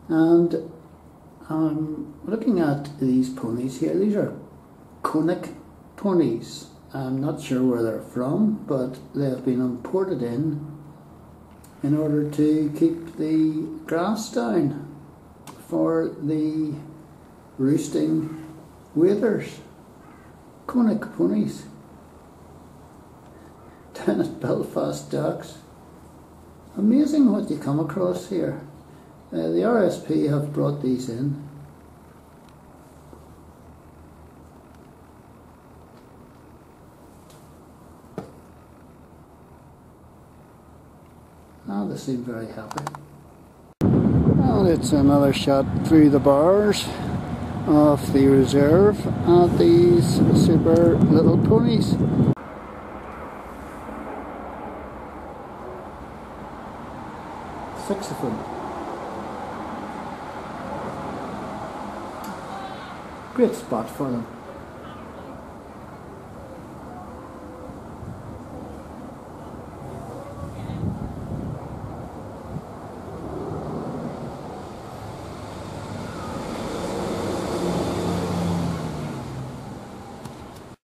And I'm looking at these ponies here. These are Konik ponies. I'm not sure where they're from, but they have been imported in order to keep the grass down for the roosting waders. Konik ponies down at Belfast docks. Amazing what you come across here. The RSP have brought these in. Oh, they seem very happy. And it's another shot through the bars of the reserve at these super little ponies. Six of them. Great spot for them.